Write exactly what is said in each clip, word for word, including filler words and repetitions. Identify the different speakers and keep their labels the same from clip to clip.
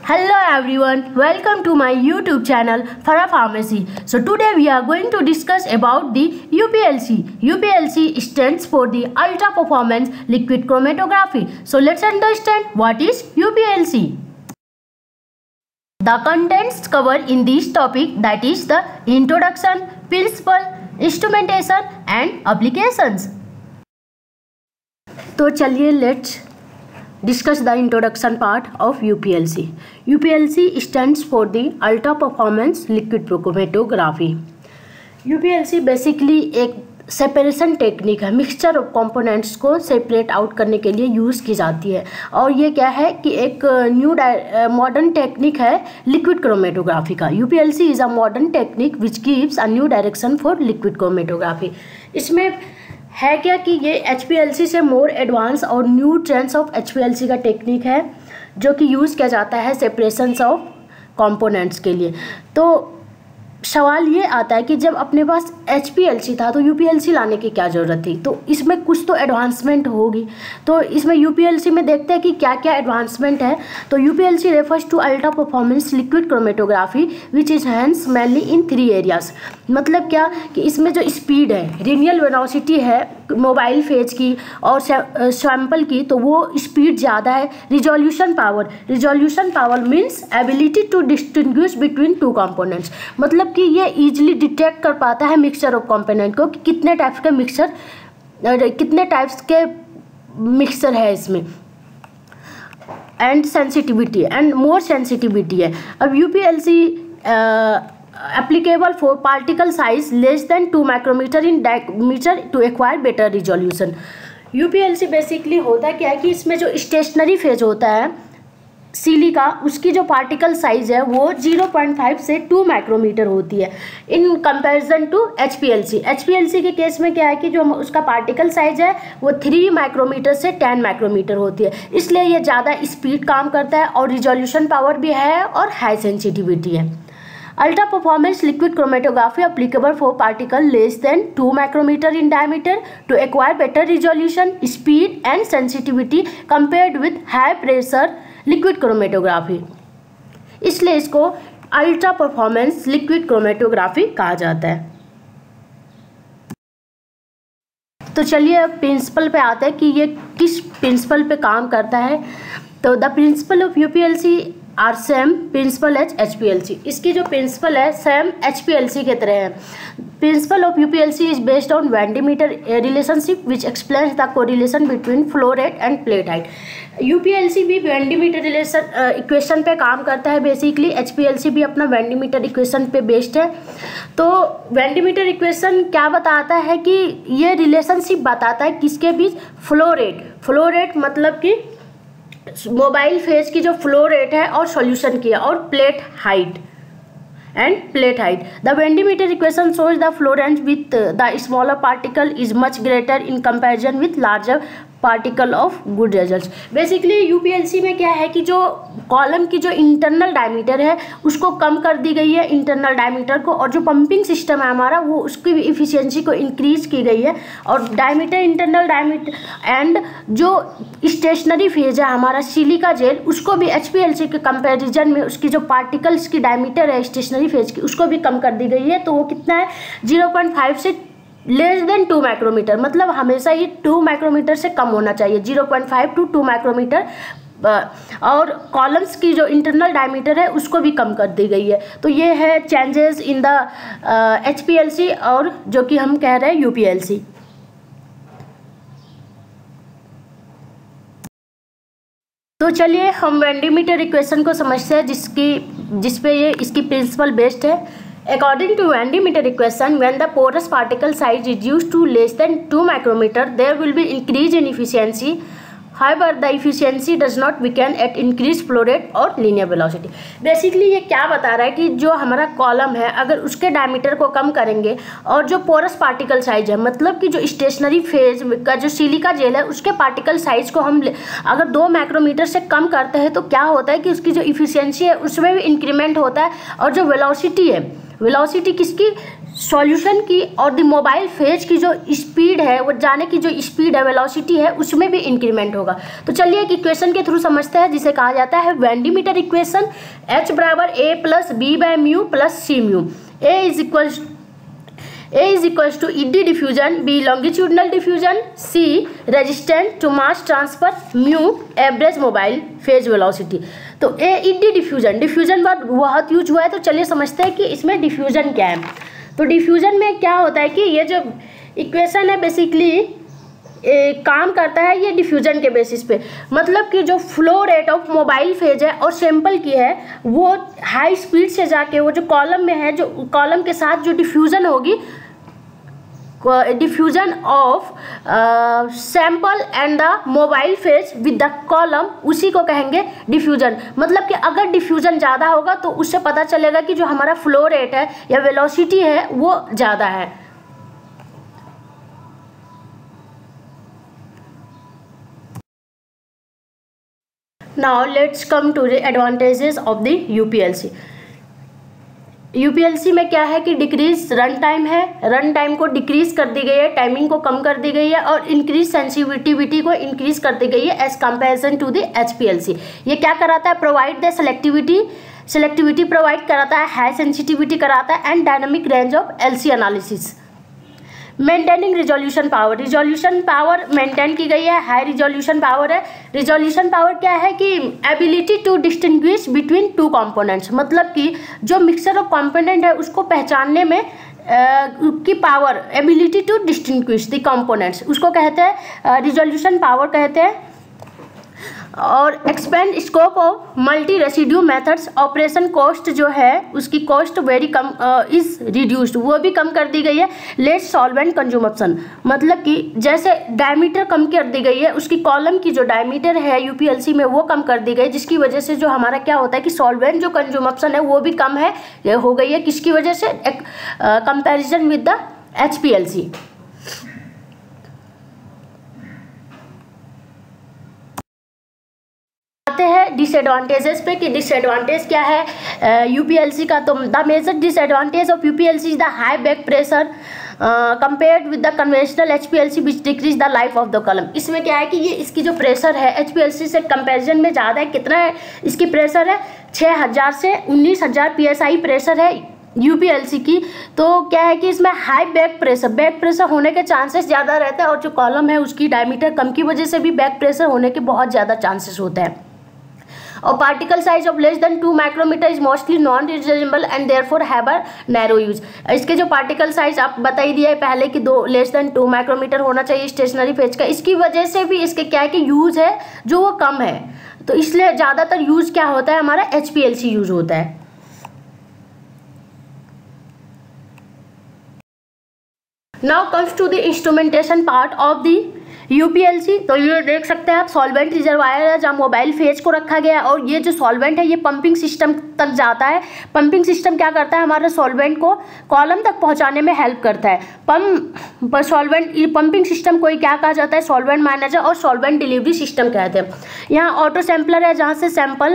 Speaker 1: Hello everyone, welcome to my YouTube channel Farah Pharmacy. So today we are going to discuss about the U P L C. U P L C stands for the Ultra Performance Liquid Chromatography. So let's understand what is U P L C. The contents covered in this topic, that is the introduction, principle, instrumentation and applications. तो चलिए let's discuss the introduction part of U P L C. U P L C stands for the Ultra Performance Liquid Chromatography. U P L C basically एक separation technique है, mixture of components को separate out करने के लिए use की जाती है। और ये क्या है कि एक न्यू मॉडर्न टेक्निक है लिक्विड क्रोमेटोग्राफी का। U P L C is a modern technique which gives a new direction for liquid chromatography. इसमें है क्या कि ये एच पी एल सी से मोर एडवांस और new trends of H P L C का technique है जो कि यूज़ किया जाता है सेपरेशंस ऑफ कंपोनेंट्स के लिए। तो सवाल ये आता है कि जब अपने पास एच पी एल सी था तो यू पी एल सी लाने की क्या ज़रूरत थी। तो इसमें कुछ तो एडवांसमेंट होगी। तो इसमें यू पी एल सी में देखते हैं कि क्या क्या एडवांसमेंट है। तो U P L C refers to ultra performance liquid chromatography which is hence mainly in three areas. मतलब क्या कि इसमें जो स्पीड है, रिनियल वेलोसिटी है मोबाइल फेज की और सैंपल की, तो वो स्पीड ज़्यादा है। Resolution power, resolution power means ability to distinguish between two components. मतलब कि ये इजीली डिटेक्ट कर पाता है मिक्सचर ऑफ कंपोनेंट को कि कितने टाइप्स के मिक्सचर कितने टाइप्स के मिक्सचर है इसमें। And sensitivity and more sensitivity है। अब U P L C applicable for particle size less than two micrometer in diameter to acquire better resolution. U P L C basically होता क्या है कि इसमें जो स्टेशनरी फेज होता है सिलिका, उसकी जो पार्टिकल साइज़ है वो ज़ीरो पॉइंट फाइव से टू माइक्रोमीटर होती है in comparison to H P L C. H P L C के केस में क्या है कि जो उसका पार्टिकल साइज़ है वो थ्री माइक्रोमीटर से टेन माइक्रोमीटर होती है, इसलिए ये ज़्यादा स्पीड काम करता है और रिजोल्यूशन पावर भी है और हाई सेंसिटिविटी है। Ultra performance liquid chromatography applicable for particle less than two micrometer in diameter to acquire better resolution, speed and sensitivity compared with high pressure liquid chromatography. इसलिए इसको अल्ट्रा परफॉर्मेंस लिक्विड क्रोमेटोग्राफी कहा जाता है। तो चलिए अब principal पे आते हैं कि ये किस प्रिंसिपल पे काम करता है। तो the principle of U P L C are same principle H H P L C. इसकी जो प्रिंसिपल है same H P L C के तरह है। Principle of U P L C is based on van Deemter relationship which explains the correlation between flow rate and plate height. U P L C भी van Deemter relation equation पे काम करता है basically. H P L C भी अपना वेंटीमीटर equation पे based है। तो वेंटीमीटर इक्वेशन क्या बताता है कि ये रिलेशनशिप बताता है किसके बीच, फ्लो रेट। फ्लो रेट मतलब कि मोबाइल फेज की जो फ्लो रेट है और सॉल्यूशन की है, और plate height and plate height. The van Deemter equation shows the flow range with the smaller particle is much greater in comparison with larger particle of good results. Basically U P L C में क्या है कि जो column की जो internal diameter है उसको कम कर दी गई है, इंटरनल डायमीटर को, और जो पंपिंग सिस्टम है हमारा वो उसकी इफिशियंसी को इंक्रीज की गई है। और डायमीटर, इंटरनल डायमीटर एंड जो स्टेशनरी फेज है हमारा सिलिका जेल, उसको भी एच पी एल सी के कंपेरिजन में उसकी जो पार्टिकल्स की डायमीटर है स्टेशनरी फेज की उसको भी कम कर दी गई है। तो वो कितना है, जीरो पॉइंट फाइव से लेस देन टू माइक्रोमीटर। मतलब हमेशा ही टू माइक्रोमीटर से कम होना चाहिए, zero point five to two micrometer. और कॉलम्स की जो इंटरनल डायमीटर है उसको भी कम कर दी गई है। तो ये है changes in the H P L C और जो कि हम कह रहे हैं यू पी एल सी। तो चलिए हम वेंटीमीटर इक्वेशन को समझते हैं जिसकी जिस पे ये इसकी प्रिंसिपल बेस्ड है। According to Vandermeter equation, when the porous particle size reduced to less than two micrometer, there will be increase in efficiency. However, the efficiency does not weaken at increased flow rate और linear velocity. Basically ये क्या बता रहा है कि जो हमारा column है अगर उसके डायमीटर को कम करेंगे और जो पोरस पार्टिकल साइज है, मतलब कि जो स्टेशनरी फेज का जो सिलिका जेल है उसके पार्टिकल साइज को हम अगर दो माइक्रोमीटर से कम करते हैं तो क्या होता है कि उसकी जो इफिशियंसी है उसमें भी इंक्रीमेंट होता है। और जो वेलोसिटी है, वेलोसिटी किसकी, सॉल्यूशन की और द मोबाइल फेज की जो स्पीड है, वो जाने की जो स्पीड है, वेलोसिटी है, उसमें भी इंक्रीमेंट होगा। तो चलिए एक इक्वेशन के थ्रू समझते हैं जिसे कहा जाता है van Deemter equation. H बराबर A plus B by mu plus C mu. A is equal A is equals to E D diffusion, B longitudinal diffusion, C resistant to mass transfer, mu average mobile phase velocity. तो A E D diffusion, diffusion word बहुत use हुआ है, तो चलिए समझते हैं कि इसमें डिफ्यूजन क्या है। तो डिफ्यूजन में क्या होता है कि ये जो इक्वेशन है बेसिकली ए, काम करता है ये डिफ्यूजन के बेसिस पे, मतलब कि जो flow rate of mobile phase है और सैंपल की है वो हाई स्पीड से जाके वो जो कॉलम में है, जो कॉलम के साथ जो डिफ्यूजन होगी, diffusion of sample and the mobile phase with the column, उसी को कहेंगे डिफ्यूजन। मतलब कि अगर डिफ्यूजन ज़्यादा होगा तो उससे पता चलेगा कि जो हमारा फ्लो रेट है या वेलोसिटी है वो ज़्यादा है। Now let's come to the advantages of the UPLC. UPLC में क्या है कि डिक्रीज रन टाइम है, रन टाइम को डिक्रीज कर दी गई है, टाइमिंग को कम कर दी गई है और इंक्रीज सेंसिटिविटी को इंक्रीज कर दी गई है as comparison to the HPLC. ये क्या कराता है? Provide the selectivity, selectivity provide कराता है, हाई सेंसिटिविटी कराता है and dynamic range of LC analysis. Maintaining resolution power, resolution power maintain की गई है, हाई रिजोल्यूशन पावर है। रिजोल्यूशन पावर क्या है कि ability to distinguish between two components, मतलब कि जो मिक्सचर ऑफ कंपोनेंट है उसको पहचानने में uh, की power, ability to distinguish the components, उसको कहते हैं रिजोल्यूशन पावर कहते हैं। और expand scope of multi residue methods, operation cost जो है उसकी कॉस्ट वेरी कम इज रिड्यूस्ड, वो भी कम कर दी गई है। लेस सॉल्वेंट कंज्यूम्पशन, मतलब कि जैसे डायमीटर कम कर दी गई है, उसकी कॉलम की जो डायमीटर है यूपीएलसी में वो कम कर दी गई, जिसकी वजह से जो हमारा क्या होता है कि सॉल्वेंट जो कंज्यूम्पशन है वो भी कम है हो गई है। किसकी वजह से? एक कंपैरिजन विद द एचपीएलसी। आते हैं डिसएडवांटेजेस पे कि डिसएडवांटेज क्या है यूपीएलसी का। तो the major disadvantage of UPLC is the high back pressure compared with the conventional HPLC which decrease the life of the column. इसमें क्या है कि ये इसकी जो प्रेशर है एचपीएलसी से कंपैरिजन में ज़्यादा है। कितना है इसकी प्रेशर है? छः हज़ार से उन्नीस हज़ार पी एस आई प्रेशर है यूपीएलसी की। तो क्या है कि इसमें high back pressure, back pressure होने के चांसेस ज़्यादा रहते हैं और जो कॉलम है उसकी डायमीटर कम की वजह से भी बैक प्रेशर होने के बहुत ज़्यादा चांसेस होते हैं। और particle size of less than two micrometer is mostly non reasonable and therefore have a narrow use. इसके जो पार्टिकल साइज आप बता ही दिया है पहले कि दो लेस देन टू माइक्रोमीटर होना चाहिए स्टेशनरी फेज का, इसकी वजह से भी इसके क्या है कि यूज है जो वो कम है, तो इसलिए ज़्यादातर यूज क्या होता है हमारा एचपीएलसी यूज होता है। Now comes to the instrumentation part of the UPLC. तो ये देख सकते हैं आप, सॉल्वेंट रिजर्वायर है जहाँ मोबाइल फेज को रखा गया है और ये जो सॉल्वेंट है ये पंपिंग सिस्टम तक जाता है। पंपिंग सिस्टम क्या करता है? हमारे सॉल्वेंट को कॉलम तक पहुंचाने में हेल्प करता है। पंप सॉल्वेंट पंपिंग सिस्टम को क्या कहा जाता है? सॉल्वेंट मैनेजर और सॉल्वेंट डिलीवरी सिस्टम कहते हैं। यहाँ ऑटो सैम्पलर है जहाँ से सैंपल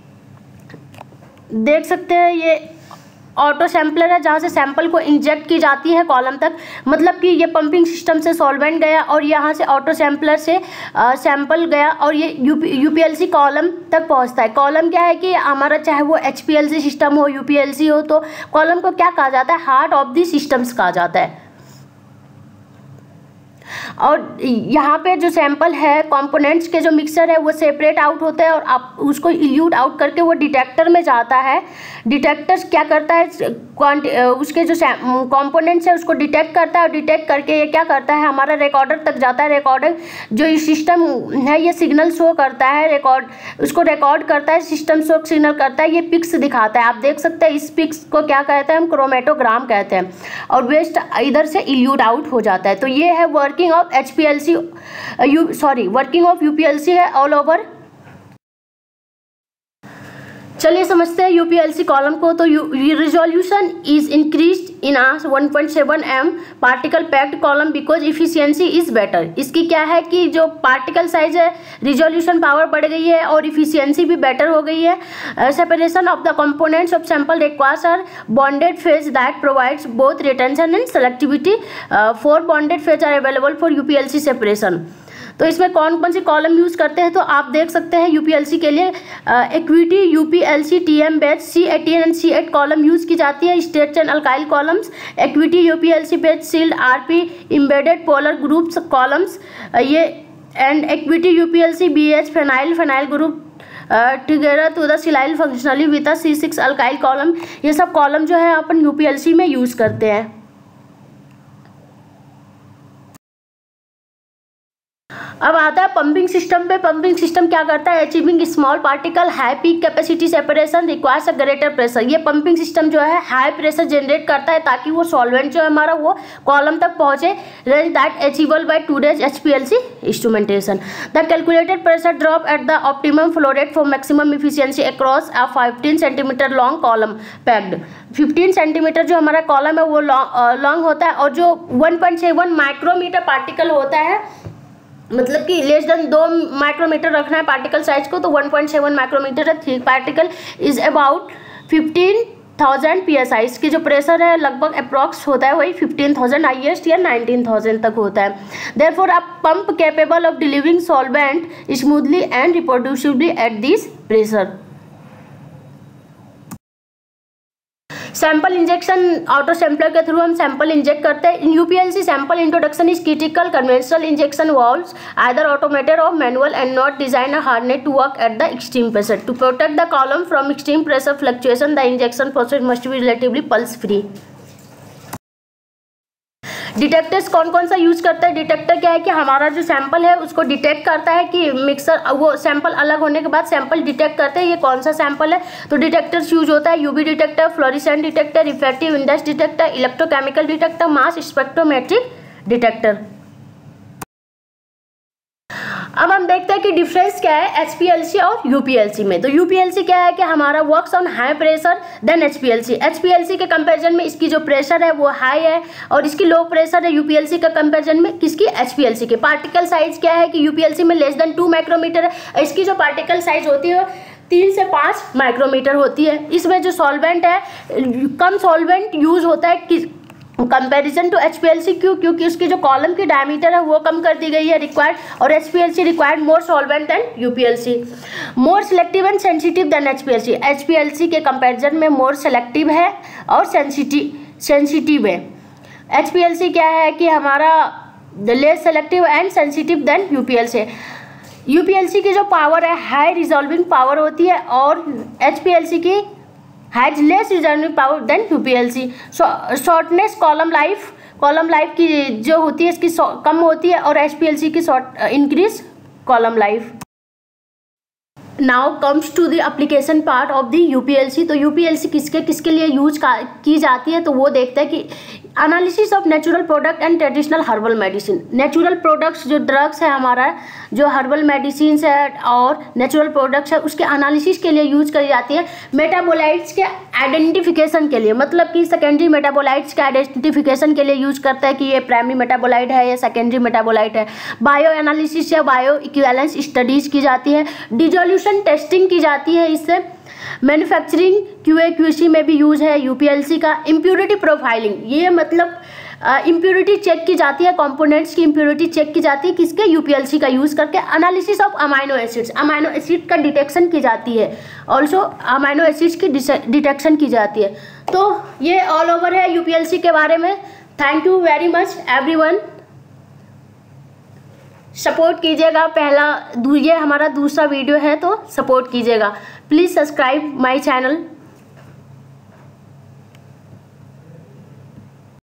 Speaker 1: देख सकते हैं, ये ऑटो सैम्पलर है जहाँ से सैंपल को इंजेक्ट की जाती है कॉलम तक, मतलब कि ये पंपिंग सिस्टम से सॉल्वेंट गया और यहाँ से ऑटो सैम्पलर से सैंपल गया और ये यूपीएलसी कॉलम तक पहुँचता है। कॉलम क्या है कि हमारा चाहे वो एचपीएलसी सिस्टम हो यूपीएलसी हो, तो कॉलम को क्या कहा जाता है? हार्ट ऑफ द सिस्टम्स कहा जाता है। और यहाँ पे जो सैंपल है कंपोनेंट्स के जो मिक्सर है वो सेपरेट आउट होता है और आप उसको इल्यूट आउट करके वो डिटेक्टर में जाता है। डिटेक्टर क्या करता है? उसके जो कंपोनेंट्स है उसको डिटेक्ट करता है और डिटेक्ट करके ये क्या करता है? हमारा रिकॉर्डर तक जाता है। रिकॉर्डर जो ये सिस्टम है ये सिग्नल शो करता है, रिकॉर्ड उसको रिकॉर्ड करता है, सिस्टम शो सिग्नल करता है, ये पिक्स दिखाता है। आप देख सकते हैं इस पिक्स को क्या कहते हैं? हम क्रोमेटोग्राम कहते हैं। और वेस्ट इधर से इल्यूट आउट हो जाता है। तो ये है working of HPLC, sorry working of UPLC है ऑल ओवर चलिए समझते हैं यूपीएलसी कॉलम को। तो resolution is increased in a one point seven M particle packed column because efficiency is better. इसकी क्या है कि जो पार्टिकल साइज है, रिजोल्यूशन पावर बढ़ गई है और इफिशियंसी भी बेटर हो गई है। Separation of the components of sample requires are bonded phase that provides both retention and selectivity. Four bonded phase are available for UPLC separation. तो इसमें कौन कौन सी कॉलम यूज़ करते हैं तो आप देख सकते हैं यूपीएलसी के लिए Acquity UPLC TM batch C eighteen and C eight column use की जाती है। Straight chain alkyl columns, Acquity UPLC batch shield RP embedded polar groups columns ये and Acquity UPLC BH phenyl phenyl group together to the silyl functionally with C six alkyl column. ये सब column जो है अपन यूपीएलसी में use करते हैं। अब आता है पंपिंग सिस्टम पे। पंपिंग सिस्टम क्या करता है? Achieving small particle high peak capacity separation requires a greater pressure. ये पंपिंग सिस्टम जो है हाई प्रेशर जनरेट करता है ताकि वो सॉल्वेंट जो है हमारा वो कॉलम तक पहुंचे। Range that achievable by today's HPLC instrumentation. The calculated pressure drop at the optimum flow rate for maximum efficiency across a fifteen centimeter long column packed. Fifteen centimeter जो हमारा कॉलम है वो लॉन्ग होता है और जो one point seven micrometer particle होता है, मतलब कि लेस देन दो माइक्रोमीटर रखना है पार्टिकल साइज को, तो वन पॉइंट सेवन माइक्रोमीटर है। Thick particle is about fifteen thousand P S I. इसकी जो प्रेशर है लगभग अप्रॉक्स होता है वही फिफ्टीन थाउजेंड हाईएस्ट या नाइनटीन थाउजेंड तक होता है। Therefore a pump capable of delivering solvent smoothly and reproducibly at this pressure. Sample injection auto sampler के थ्रू हम सैंपल इंजेक्ट करते हैं। In UPLC sample introduction is critical. Conventional injection valves either automated और manual and not design a harness to work at the extreme pressure. To protect the column from extreme pressure fluctuation the injection process must be relatively pulse free. Detectors कौन कौन सा use करता है? Detector क्या है कि हमारा जो सैंपल है उसको डिटेक्ट करता है कि मिक्सर वो सैंपल अलग होने के बाद सैंपल डिटेक्ट करते हैं ये कौन सा सैंपल है। तो डिटेक्टर्स यूज होता है UV detector, fluorescent detector, refractive index detector, electrochemical detector, mass spectrometric detector. अब हम देखते हैं कि डिफरेंस क्या है एचपीएलसी और यूपीएलसी में। तो यूपीएलसी क्या है कि हमारा works on high pressure then HPLC. HPLC के कंपैरिजन में इसकी जो प्रेशर है वो हाई है और इसकी लो प्रेशर है यूपीएलसी के कंपैरिजन में किसकी? एचपीएलसी के। पार्टिकल साइज क्या है कि यूपीएलसी में लेस देन टू माइक्रोमीटर है। इसकी जो पार्टिकल साइज होती है तीन से पाँच माइक्रोमीटर होती है। इसमें जो सॉल्वेंट है कम सॉल्वेंट यूज होता है कि कंपैरिजन टू एचपीएलसी। क्यों? क्योंकि उसकी जो कॉलम की डायमीटर है वो कम कर दी गई है रिक्वायर्ड, और HPLC required more solvent than UPLC. More selective and sensitive than HPLC. HPLC के कंपैरिजन में मोर सेलेक्टिव है और सेंसिटिव सेंसिटिव है। एचपीएलसी क्या है कि हमारा less selective and sensitive than UPLC. UPLC की जो पावर है हाई रिजॉल्विंग पावर होती है और एचपीएलसी की has less resolving power than UPLC. Shortness column life column life की जो होती है इसकी कम होती है और एचपीएलसी की short increase column life. Now comes to the application part of the UPLC. तो यूपीएलसी किसके किसके लिए यूज की जाती है तो वो देखते हैं कि analysis of natural product and traditional herbal medicine. Natural products जो ड्रग्स है हमारा जो हर्बल मेडिसिन है और नेचुरल प्रोडक्ट्स है उसके एनालिसिस के लिए यूज करी जाती है। मेटाबोलाइट्स के आइडेंटिफिकेशन के लिए, मतलब कि सेकेंडरी मेटाबोलाइट्स के आइडेंटिफिकेशन के लिए यूज करता है कि ये प्राइमरी मेटाबोलाइट है या सेकेंडरी मेटाबोलाइट है। बायो एनालिसिस या बायो इक्विवेलेंस स्टडीज की जाती है। डिजोल्यूशन टेस्टिंग की जाती है इससे। मैन्युफैक्चरिंग क्यूए क्यूसी में भी यूज है यूपीएलसी का। इम्प्योरिटी प्रोफाइलिंग, ये मतलब इम्प्योरिटी uh, चेक की जाती है, कंपोनेंट्स की इम्प्योरिटी चेक की जाती है किसके? यूपीएलसी का यूज करके। Analysis of amino acids, amino acid का डिटेक्शन की जाती है। ऑल्सो अमाइनो एसिड्स की डिटेक्शन की जाती है। तो ये ऑल ओवर है यूपीएलसी के बारे में। Thank you very much everyone. Support कीजिएगा। पहला ये हमारा दूसरा वीडियो है तो सपोर्ट कीजिएगा। Please subscribe my channel.